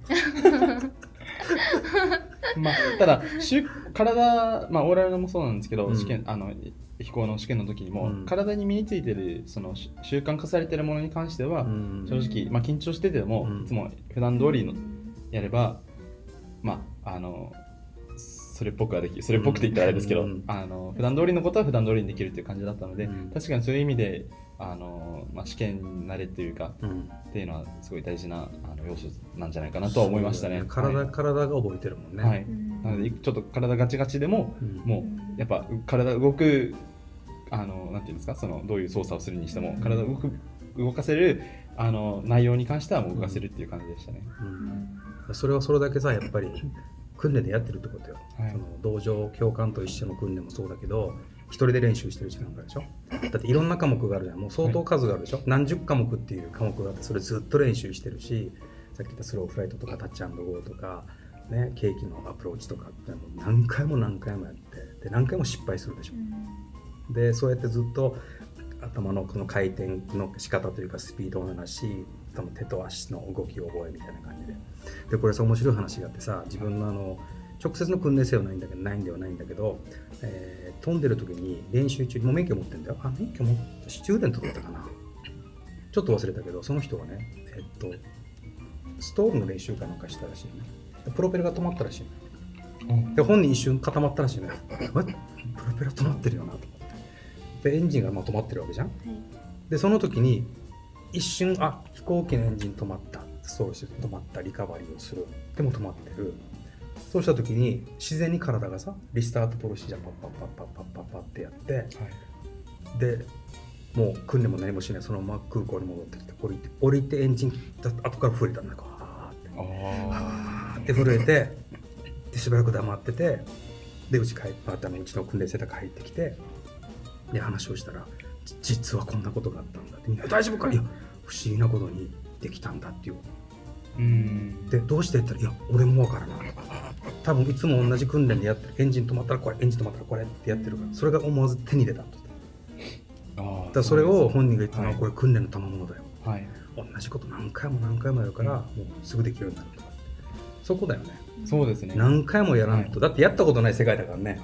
ただ体、オーラルもそうなんですけど、試験飛行の試験の時にも、体に身についてるその習慣化されてるものに関しては、正直、緊張してても、いつも普段通りのやれば、それっぽくはできる。それっぽくって言ったらあれですけど、普段通りのことは普段通りにできるっていう感じだったので、確かにそういう意味で試験慣れというか、っていうのはすごい大事な要素なんじゃないかなとは思いましたね。 体が覚えてるもんね。 はい。なのでちょっと体ガチガチでも、もうやっぱ体動くなんていうんですか、そのどういう操作をするにしても体を動かせる内容に関してはもう動かせるっていう感じでしたね。 それはそれだけさ、やっぱり訓練でやってるってことよ。その道場教官と一緒の訓練もそうだけど、一人で練習してる時間があるでしょ。だっていろんな科目があるじゃん。もう相当数があるでしょ。何十科目っていう科目があって、それずっと練習してるし、さっき言ったスローフライトとかタッチ&ゴーとかね、ケーキのアプローチとかって何回も何回もやって、で何回も失敗するでしょ。でそうやってずっと頭のこの回転の仕方というかスピードの話、手と足の動きを覚えみたいな感じで、これさ面白い話があってさ、自分の直接の訓練生はないんではないんだけど、飛んでる時に練習中にもう免許持ってんだよ。免許持ってスチューデントだったかな、ちょっと忘れたけど、その人がね、ストールの練習かなんかしたらしいね。プロペラが止まったらしいね。で本人一瞬固まったらしいね。プロペラ止まってるよなと思って。でエンジンが止まってるわけじゃん。でその時に一瞬飛行機のエンジン止まった、そうして止まった、リカバリーをする、でも止まってる。そうした時に自然に体がさリスタートプロシージャーパッパッパッパッパッパッパッってやって、でもう訓練も何もしない、そのまま空港に戻ってきて降りてエンジン後から震えたんだよ。って震えて、でしばらく黙ってて、でうちの訓練生が帰ってきて、で話をしたら、実はこんなことがあったんだって、大丈夫か、いや不思議なことにできたんだっていう。でどうしてって言ったら、いや俺も分からない、多分いつも同じ訓練でやってる、エンジン止まったらこれ、エンジン止まったらこれってやってるから、それが思わず手に出たと。だからそれを本人が言ったのは、これ訓練の賜物だよ、同じこと何回も何回もやるから、もうすぐできるようになるとか、そこだよね。 そうですね、 何回もやらんと、だってやったことない世界だからね。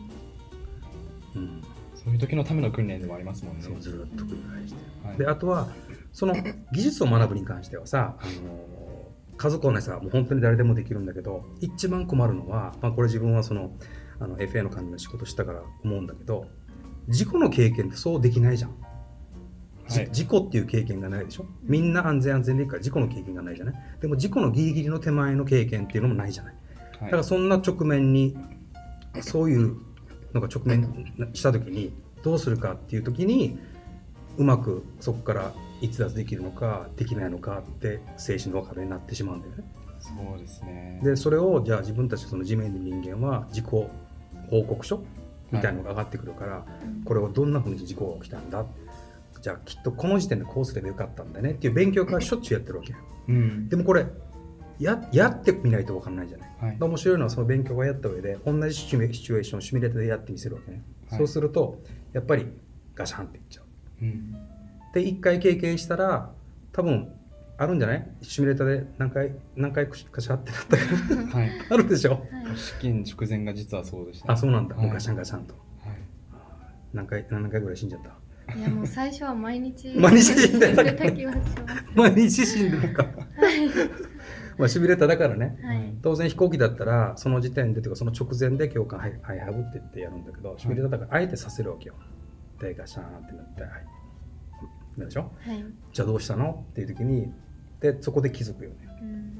そういう時のための訓練でもありますもんね。 そうずっと繰り返して、であとはその技術を学ぶに関してはさ、数こないさ、もう本当に誰でもできるんだけど、一番困るのは、これ自分はそのFA の関連の仕事したから思うんだけど、事故の経験ってそうできないじゃん。事故っていう経験がないでしょ。みんな安全でいくから事故の経験がないじゃない。でも事故のギリギリの手前の経験っていうのもないじゃない。だからそんな直面に、そういうのが直面した時にどうするかっていう時に、うまくそこから逸脱できるのかできないのかって精神の分かれになってしまうんだよね。 そうですね。 でそれをじゃあ自分たちその地面に人間は事故報告書みたいなのが上がってくるから、これをどんなふうに事故が起きたんだ、じゃあきっとこの時点でこうすればよかったんだねっていう勉強からしょっちゅうやってるわけ、でもこれやってみないと分からないじゃない、面白いのはその勉強をやった上で同じシチュエーションをシミュレーターでやってみせるわけね、そうするとやっぱりガシャンっていっちゃう、で1回経験したら多分あるんじゃない？シミュレーターで何回カシャってなったかあるでしょ。 試験直前が実はそうでした、 そうなんだ、もうガシャンガシャンと、何回ぐらい死んじゃった？ いやもう最初は毎日死んでた気がします。毎日死んでるかシミュレーターだからね、当然飛行機だったらその時点でというかその直前で教官はいはぶってってやるんだけど、シミュレーターだからあえてさせるわけよ。でガシャンってなってなるでしょ、じゃあどうしたのっていう時にでそこで気づくよね、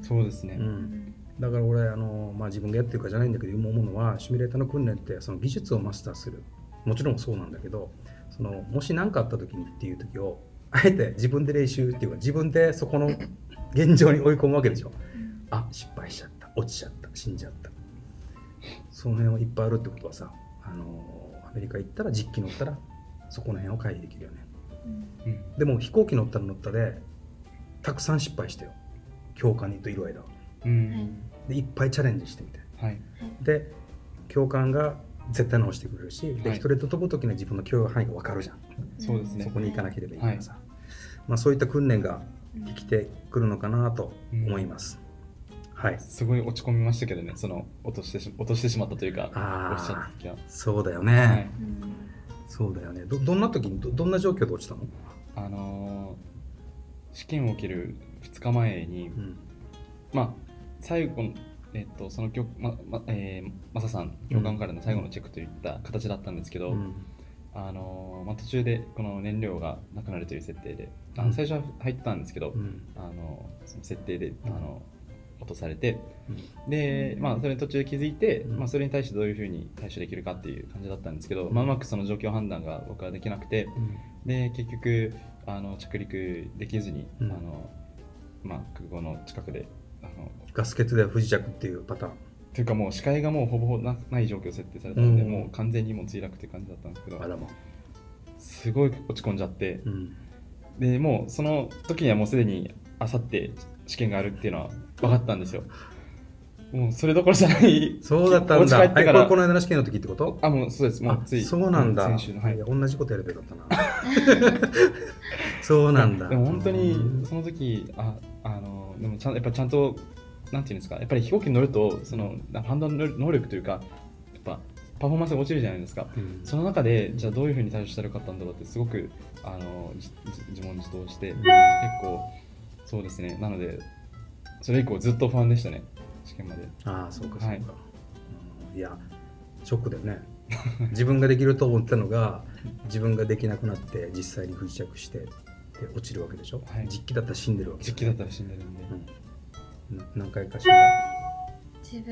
そうですね、 だから俺自分がやってるかじゃないんだけど思うのは、シミュレーターの訓練ってその技術をマスターする、もちろんそうなんだけど、もし何かあった時にっていう時をあえて自分で練習っていうか、自分でそこの現状に追い込むわけでしょ。あ、失敗しちゃった、落ちちゃった、死んじゃった、その辺はいっぱいあるってことはさ、アメリカ行ったら実機乗ったらそこの辺を回避できるよね、でも飛行機乗ったら乗ったでたくさん失敗してよ、教官にといる間は、でいっぱいチャレンジしてみて、で教官が絶対直してくれるし、で一人で飛ぶ時に自分の許容範囲が分かるじゃん。 そうですね、 そこに行かなければいいからさ、そういった訓練が生きてくるのかなと思います。 すごい落ち込みましたけどね、落としてしまったというか、落ちちゃった時は。 そうだよね、そうだよね。どんな時にどんな状況で落ちたの？ 試験を受ける2日前に、最後のそのマサさん教官からの最後のチェックといった形だったんですけど、途中でこの燃料がなくなるという設定で、最初は入ってたんですけど、その設定で落とされて、でそれ途中で気づいて、それに対してどういうふうに対処できるかっていう感じだったんですけど、うまくその状況判断が僕はできなくて、で結局着陸できずに、空港の近くでガス欠で不時着っていうパターンというか、もう視界がもうほぼない状況設定されたので、もう完全にもう墜落っていう感じだったんですけど、すごい落ち込んじゃって、でもうその時にはもうすでにあさって試験があるっていうのは分かったんですよ。もうそれどころじゃない。 そうだったんだ。この間の試験の時ってこと？ もうそうです。もうついそうなんだ。 先週の、 同じことやればよかったな。そうなんだ。 でも本当にその時でもやっぱちゃんとなんていうんですか、やっぱり飛行機に乗るとその判断能力というか、やっぱパフォーマンスが落ちるじゃないですか。その中でじゃあどういうふうに対処したらよかったんだろうってすごく自問自答して、結構そうですね。なのでそれ以降ずっと不安でしたね、試験まで。 そうかそうか。いやショックだよね。自分ができると思ったのが自分ができなくなって実際に不時着してで落ちるわけでしょ。実機だったら死んでるわけ。 実機だったら死んでるんで。 何回か死んだ。 自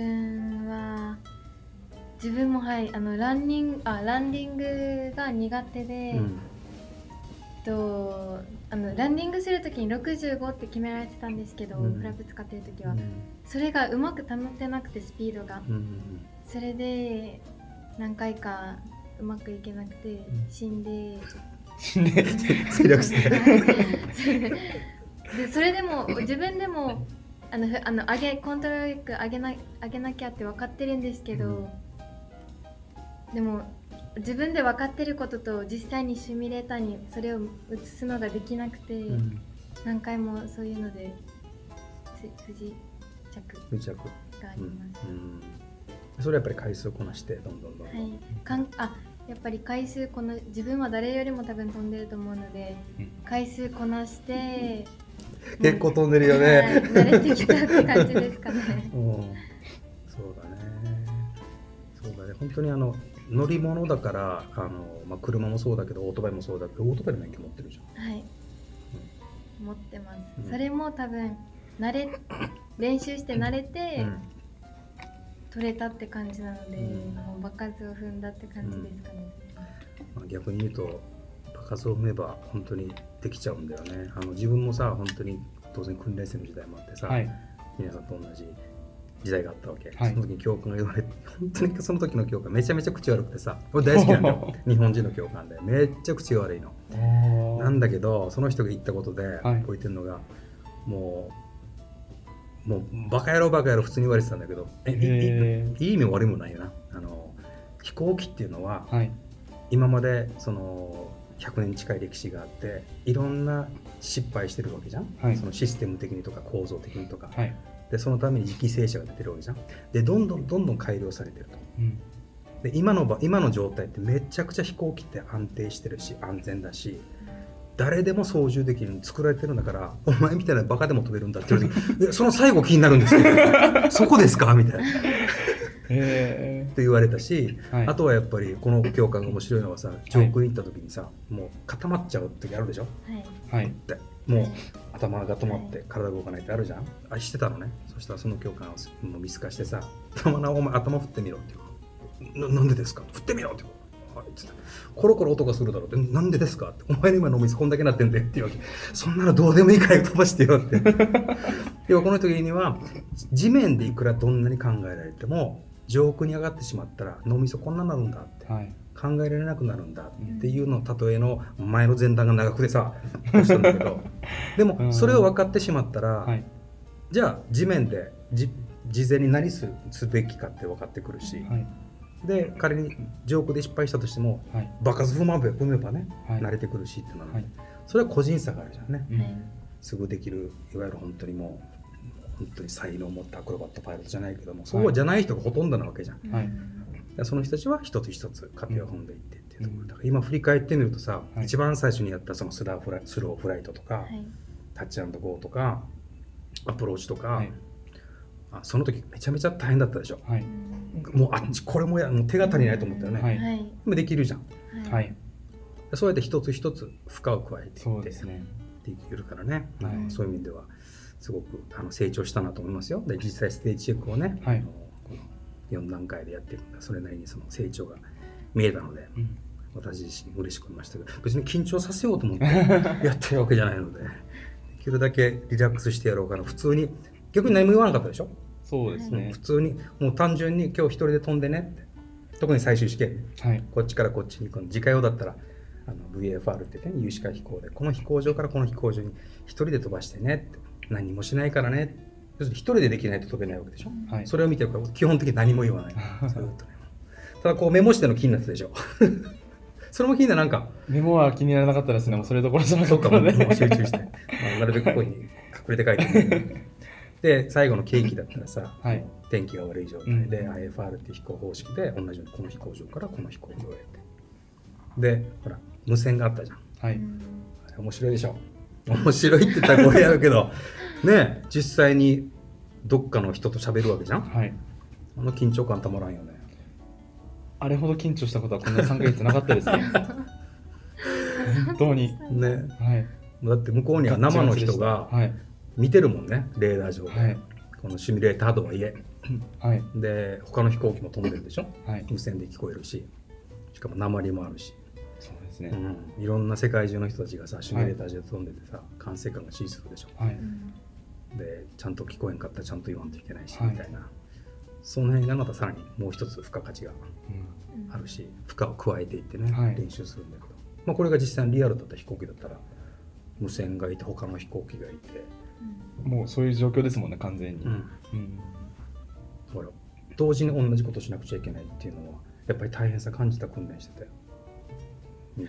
分もランディングが苦手で、ランディングするときに65って決められてたんですけど、フラップ使ってるときは、それがうまく保てなくてスピードが、それで何回かうまくいけなくて死んで墜落してでそれでも自分でもコントロール力上げなきゃって分かってるんですけど、でも自分で分かってることと実際にシミュレーターにそれを移すのができなくて、何回もそういうので不時着があります。 それはやっぱり回数をこなしてどんどんやっぱり回数自分は誰よりも多分飛んでると思うので、回数こなして結構飛んでるよね。 慣れてきたって感じですかね。 そうだね。本当に乗り物だから車もそうだけどオートバイもそうだけど、オートバイの免許持ってるじゃん。 はい、持ってます。それも多分練習して慣れて、取れたって感じなので、もう場数を踏んだって感じですかね。 逆に言うと場数を踏めば本当にできちゃうんだよね。自分もさ、本当に当然訓練生の時代もあってさ、皆さんと同じ時代があったわけ。その時に教官が言われて、本当にその時の教官めちゃめちゃ口悪くてさ、俺大好きなんだよ。日本人の教官でめっちゃ口が悪いの。なんだけどその人が言ったことでこう言ってるのが、もうバカ野郎バカ野郎普通に言われてたんだけど、いい意味も悪いもないよな。飛行機っていうのは、今までその100年近い歴史があっていろんな失敗してるわけじゃん、そのシステム的にとか構造的にとか、でそのために犠牲者が出てるわけじゃん。でどんどん改良されてると、で今の状態ってめちゃくちゃ飛行機って安定してるし安全だし、誰でも操縦できるように作られてるんだから、お前みたいなバカでも飛べるんだって言われてその最後気になるんですけどそこですかみたいなって言われたし、あとはやっぱりこの教官が面白いのはさ、上空に行った時にさ、もう固まっちゃう時あるでしょ。 もう頭が止まって体動かないってあるじゃん。あしてたのね。そしたらその教官をもう見透かしてさ、お前頭振ってみろって言う。なんでですか、振ってみろって言う。コロコロ音がするだろうって、なんでですかって、お前の今脳みそこんだけなってんでっていうわけ。そんなのどうでもいいから飛ばしてよって要はこの時には地面でいくらどんなに考えられても上空に上がってしまったら脳みそこんなになるんだって、はい、考えられなくなるんだっていうのを例えの前の前段が長くてさこうしたんだけどでもそれを分かってしまったら、はい、じゃあ地面で事前に何すべきかって分かってくるし、はい、で仮に上空で失敗したとしても、はい、爆発踏めばね、はい、慣れてくるしってなるので、はい、それは個人差があるじゃんね、はい、すぐできるいわゆる本当にもう本当に才能を持ったアクロバットパイロットじゃないけども、そうじゃない人がほとんどなわけじゃん、はい、その人たちは一つ一つ過程を踏んでいってっていうところだから、今振り返ってみるとさ、はい、一番最初にやったそのスローフライトとか、はい、タッチ&ゴーとかアプローチとか、はい、その時めちゃめちゃ大変だったでしょ、はい、もうあっちこれももう手が足りないと思ったよね、はい、できるじゃん、はい、そうやって一つ一つ負荷を加えていってそうですね、できるからね、はい、そういう意味ではすごく成長したなと思いますよ。で実際ステージチェックをね、はい、この4段階でやってるんだ、それなりにその成長が見えたので、うん、私自身嬉しく思いましたけど、別に緊張させようと思ってやってるわけじゃないのでできるだけリラックスしてやろうかな。普通に逆に何も言わなかったでしょ。そうですね、普通にもう単純に今日一人で飛んでねって、特に最終試験、はい、こっちからこっちに行くの、自家用だったらVFR って言ってね、有視界飛行でこの飛行場からこの飛行場に一人で飛ばしてねって、何もしないからね、要するに一人でできないと飛べないわけでしょ、はい、それを見てるから基本的に何も言わないずっとねただこうメモしての気になってたでしょそれも気にならなんかメモは気にならなかったですね。もうそれどころじゃなかったのでもう集中して、なるべくここに隠れて書いてで最後のケーキだったらさ、はい、天気が悪い状態で、IFR っていう飛行方式で同じようにこの飛行場からこの飛行場へってで、ほら無線があったじゃん、はい、面白いでしょ。面白いって言ったらこれやるけどね、実際にどっかの人と喋るわけじゃん、はい、緊張感たまらんよね。 あれほど緊張したことはこんな3ヶ月なかったですね本当にね、はい、だって向こうには生の人が見てるもんね、レーダー上で、はい、このシミュレーターとはいえ、はい、で他の飛行機も飛んでるでしょ、はい、無線で聞こえるし、しかも鉛もあるし、そうですね、うん、いろんな世界中の人たちがさシミュレーター上で飛んでてさ、はい、管制官が指示するでしょ、はい、でちゃんと聞こえんかったらちゃんと言わんといけないし、はい、みたいな、その辺がまたさらにもう一つ付加価値があるし、負荷を加えていってね、はい、練習するんだけど、まあ、これが実際にリアルだった飛行機だったら無線がいて他の飛行機がいて、 もうそういう状況ですもんね完全に、うんうん、 ほら同時に同じことしなくちゃいけないっていうのはやっぱり大変さ感じた訓練してたよ。はい、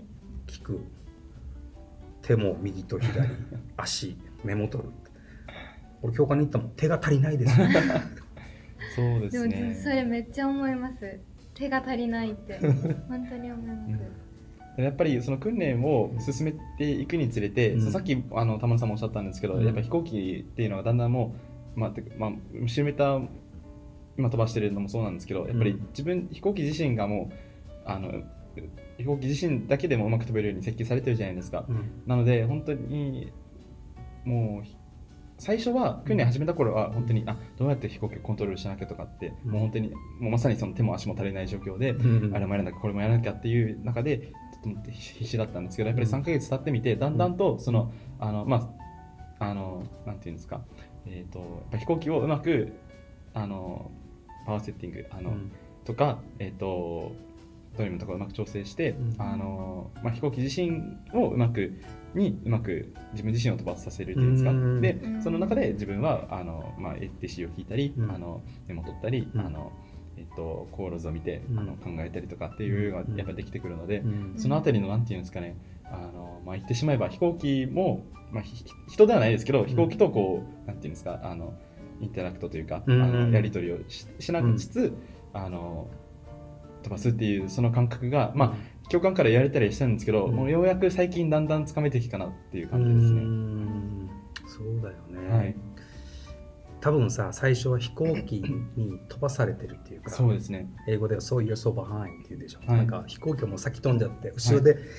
聞く、手も右と左足メモ取る。俺教官に言ったもん、手が足りないですそうですね。 でもそれめっちゃ思います。手が足りないって本当に思います、 うん、やっぱりその訓練を進めていくにつれて、うん、さっき田村さんもおっしゃったんですけど、うん、やっぱり飛行機っていうのはだんだんもうシミュレーター今飛ばしてるのもそうなんですけど、やっぱり飛行機自身がもう飛行機自身だけでもうまく飛べるように設計されてるじゃないですか、うん、なので本当にもう最初は訓練始めた頃は本当にどうやって飛行機をコントロールしなきゃとかって、もう本当にもうまさにその手も足も足りない状況で、あれもやらなきゃこれもやらなきゃっていう中でとても必死だったんですけど、やっぱり3ヶ月経ってみてだんだんとそのなんていうんですか、やっぱ飛行機をうまくパワーセッティングとかドリムとかうまく調整して、飛行機自身をうまく自分自身を飛ばさせるというんですか、でその中で自分はATC を引いたり、メモ取ったり、航路図を見て考えたりとかっていうのがやっぱりできてくるので、そのあたりのなんていうんですかね、言ってしまえば飛行機も、人ではないですけど飛行機とこうなんていうんですかインタラクトというかやり取りを しなくつつ飛ばすっていうその感覚が教官から言われたりしたんですけど、もうようやく最近だんだんつかめてきたなっていう感じですね。 そうだよね、はい、多分さ最初は飛行機に飛ばされてるっていうかそうですね、英語ではそういうso behindっていうでしょ、はい、なんか飛行機がもう先飛んじゃって後ろで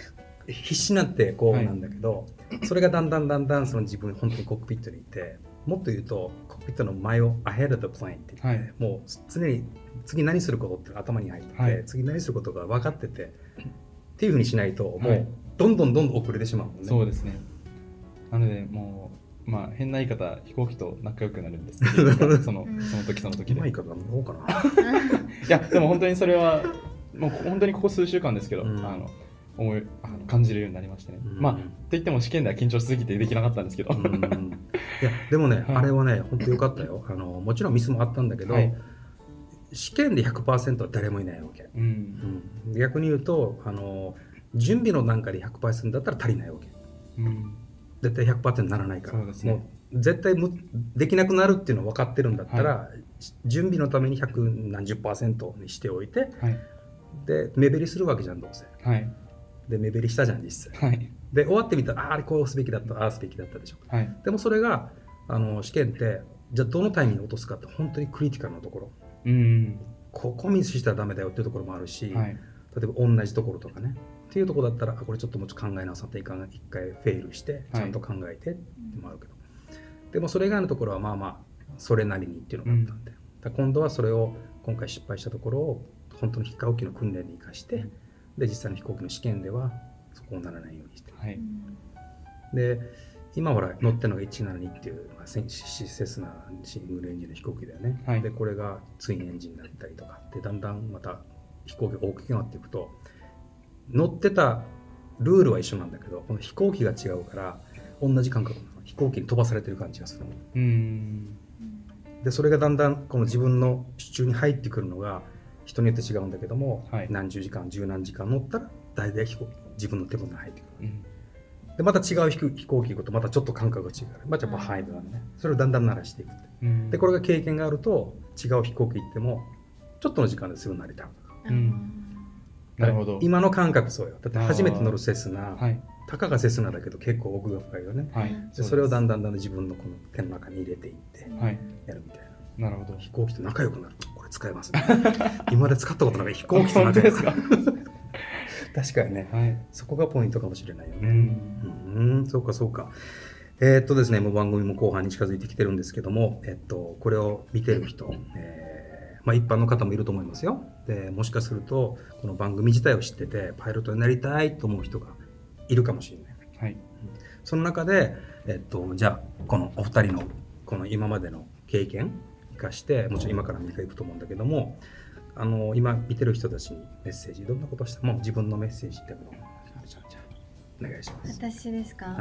必死になってこうなんだけど、それがだんだんその自分本当にコックピットにいて、もっと言うとコックピットの前を ahead of the plane って言って、もう常に次何することって頭に入ってて、次何することが分かっててっていうふうにしないともうどんどん遅れてしまうもんね。 そうですね。なのでもうまあ変な言い方、飛行機と仲良くなるんですけどその時で。 言い方どうかな。 いやでも本当にそれはもう本当にここ数週間ですけど、感じるようになりましたね。まあと言っても試験では緊張しすぎてできなかったんですけど。いやでもね、あれはね本当良かったよ。もちろんミスもあったんだけど、試験で 100% は誰もいないわけ。逆に言うと準備の段階で 100% だったら足りないわけ。絶対 100% にならないから。もう絶対できなくなるっていうのは分かってるんだったら、準備のために100何十%にしておいて、で目減りするわけじゃんどうせ。で目減りしたじゃん実際。で終わってみたらあれこうすべきだった、ああすべきだったでしょ。でもそれが試験ってじゃあどのタイミングに落とすかって本当にクリティカルなところ。ここミスしたらダメだよっていうところもあるし、例えば同じところとかねっていうところだったらこれちょっともうちょっと考え直さないといかん、一回フェイルしてちゃんと考えてってもあるけど、でもそれ以外のところはまあまあそれなりにっていうのがあったんで、今度はそれを今回失敗したところを本当の飛行機の訓練に生かして、で実際の飛行機の試験ではそこにならないようにして、で今ほら乗ってるのが172っていう、セスナシングルエンジンの飛行機だよね。でこれがツインエンジンになったりとかで、だんだんまた飛行機が大きくなっていくと乗ってたルールは一緒なんだけど、この飛行機が違うから同じ感覚なの。飛行機に飛ばされてる感じがするの。でそれがだんだんこの自分の手中に入ってくるのが人によって違うんだけども、何十時間十何時間乗ったら大体自分の手元に入ってくる。でまた違う飛行機行くとまたちょっと感覚が違う。またハイドなんでね。それをだんだん慣らしていくって。でこれが経験があると違う飛行機行ってもちょっとの時間ですぐ慣れた。 なるほど。 今の感覚そうよ。だって初めて乗るセスナ、たかがセスナだけど結構奥が深いよね。でそれをだんだん自分のこの手の中に入れていってやるみたいな。 なるほど。 飛行機と仲良くなる。これ使えますね。今まで使ったことない飛行機と仲良くなる。確かにね、そこがポイントかもしれないよね。そうかそうか。ですね、もう番組も後半に近づいてきてるんですけども、これを見てる人、一般の方もいると思いますよ。でもしかするとこの番組自体を知っててパイロットになりたいと思う人がいるかもしれない。その中で、じゃあこのお二人のこの今までの経験生かして、もちろん今からアメリカ行くと思うんだけども、今見てる人たちにメッセージ、どんなことをしても自分のメッセージってものをお願いします。 私ですか。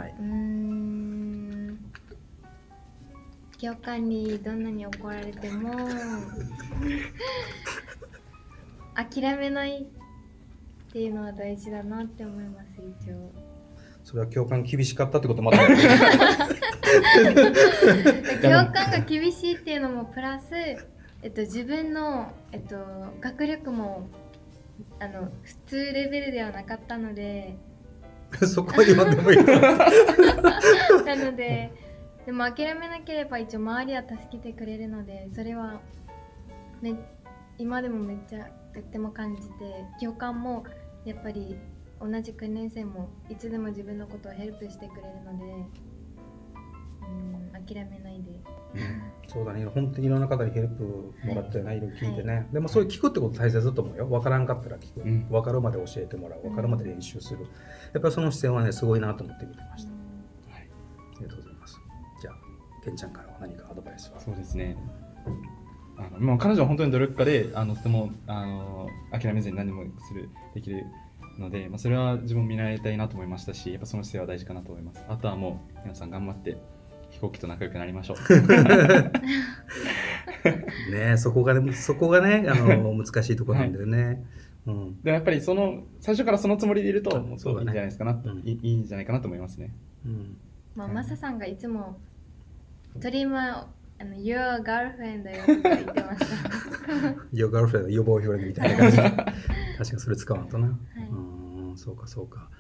教官にどんなに怒られても諦めないっていうのは大事だなって思います。一応それは教官厳しかったってこともあった教官が厳しいっていうのもプラス、自分の、学力も普通レベルではなかったのでそこは言わんでもいいなので、でも諦めなければ一応周りは助けてくれるので、それは今でもめっちゃとっても感じて、教官もやっぱり同じ訓練生もいつでも自分のことをヘルプしてくれるので、諦めないで。 そうだね、本当にいろんな方にヘルプもらったよね、いろいろ聞いてね。でもそういう聞くってこと大切だと思うよ。分からんかったら聞く、分かるまで教えてもらう、分かるまで練習する。やっぱりその視点はね、すごいなと思って見てました。ありがとうございます。じゃあケンちゃんからは何かアドバイスは。 そうですね、もう彼女は本当に努力家で、とても諦めずに何でもできるので、それは自分も見習いたいなと思いましたし、やっぱその姿勢は大事かなと思います。あとはもう皆さん頑張って飛行機と仲良くなりましょう。 ね、そこがね難しいところなんだよね。 でもやっぱり最初からそのつもりでいるともういいんじゃないですかな、いいんじゃないかなと思いますね。 マサさんがいつもドリームはYour girlfriend だよとか言ってました。 Your girlfriend、Your boyfriend みたいな感じで確かにそれ使わんとな。そうかそうか。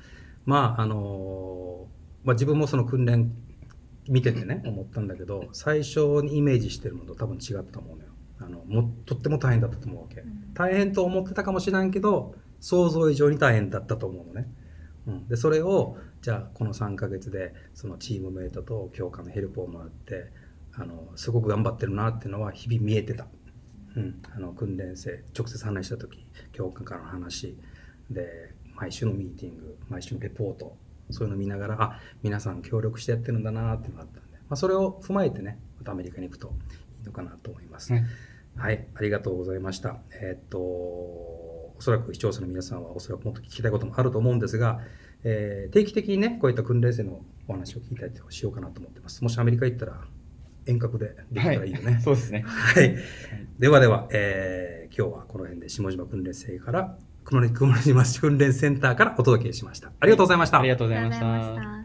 自分もその訓練見ててね思ったんだけど、最初にイメージしてるのと多分違ったと思うのよ。とっても大変だったと思うわけ。大変と思ってたかもしれんけど想像以上に大変だったと思うのね。 でそれをじゃあこの3ヶ月でそのチームメイトと教官のヘルプをもらってすごく頑張ってるなっていうのは日々見えてた、訓練生直接話した時教官からの話で毎週のミーティング毎週のレポートそういうのを見ながら皆さん協力してやってるんだなっていうのがあったんで、それを踏まえてねまたアメリカに行くといいのかなと思います、はい、ありがとうございました。おそらく視聴者の皆さんはおそらくもっと聞きたいこともあると思うんですが、定期的にねこういった訓練生のお話を聞いたりとかしようかなと思ってます。もしアメリカ行ったら遠隔でできたらいいよね。 そうですね。 はい。では、今日はこの辺で下島訓練生から熊野島訓練センターからお届けしました。ありがとうございました。 ありがとうございました。